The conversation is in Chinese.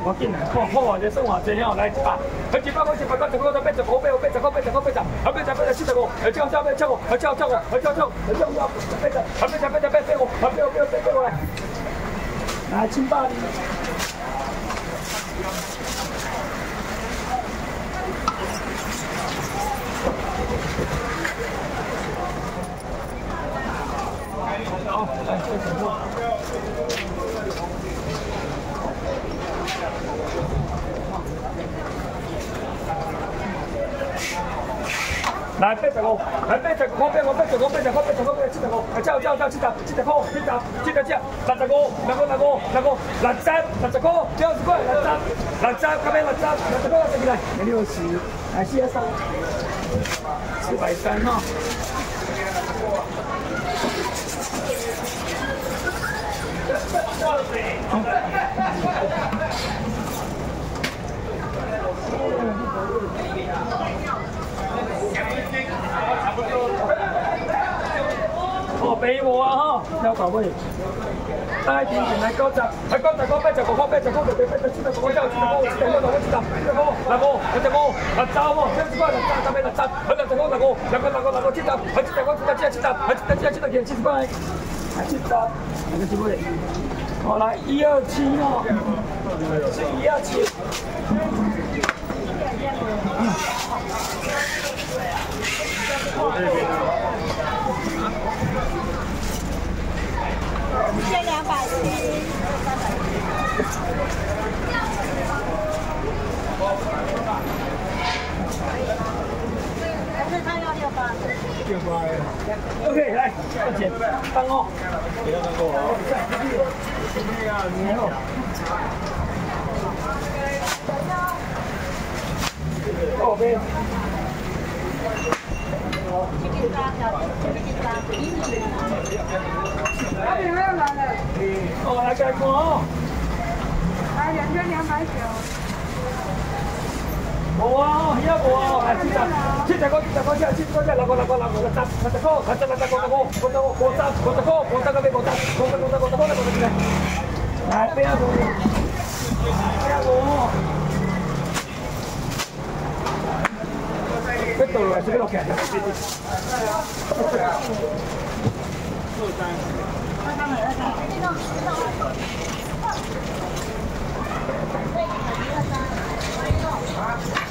我紧来，好好啊，这算偌济吼，来100，100块100，到100块到80块，80块80块80，啊80块75，叫85，来清吧。好，来这什么？来85，来85块，85，叫70，70，60，60块，60，60，60，60，60，60，60，60，来60，来43，430哈。哦，俾我啊哈，有球喂，大點前係90，係90個80個80個就俾70個之後70個，嗱個70個，嗱走喎，70個嗱走俾嗱走，佢70個嗱個70，佢70個70，佢70塊，係70，係個幾多？好來127哦，是127。 1270。但是他要680。 OK， 来，再减3哦。不要难过哦。后边。 那边还有来了。 哦，来改过哦。 来2290。 冇啊，而家冇啊，係70個，70個，60個，60個，60個，60個，60個，來邊一個？邊一個？邊度嚟？邊度嘅？ 13。